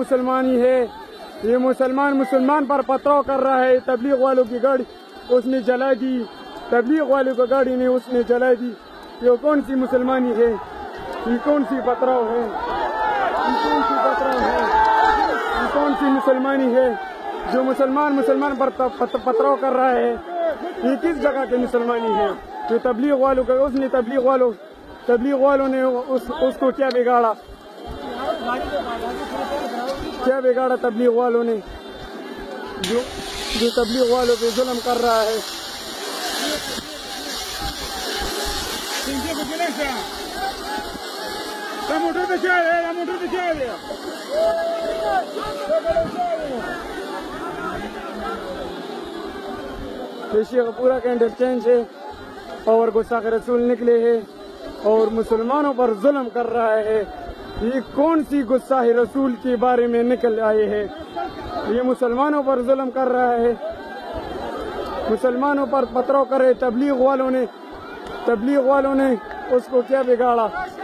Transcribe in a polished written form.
मुसलमान ही है। ये मुसलमान पर पथराव कर रहा है। तबलीग वालों की गाड़ी उसने जला दी, तबलीग वालों की गाड़ी ने उसने जला दी। ये कौन सी मुसलमानी है? ये कौन सी पथराव है? ये कौन सी पथराव है? ये कौन सी मुसलमानी है जो मुसलमान पर पथराव कर रहा है? ये किस जगह की मुसलमानी है? जो तबलीग वालों का उसने तबलीग वालों ने उसको क्या बिगाड़ा? क्या बिगाड़ा तबलीग वालों ने जो तबलीग वालों पे जुल्म कर रहा है? पूरा का इंटरचेंज है और गुस्ताख रसूल निकले है और मुसलमानों पर जुल्म कर रहा है। ये कौन सी गुस्ताख रसूल के बारे में निकल आए हैं? ये मुसलमानों पर जुल्म कर रहा है, मुसलमानों पर पथराव करे। तबलीग वालों ने उसको क्या बिगाड़ा?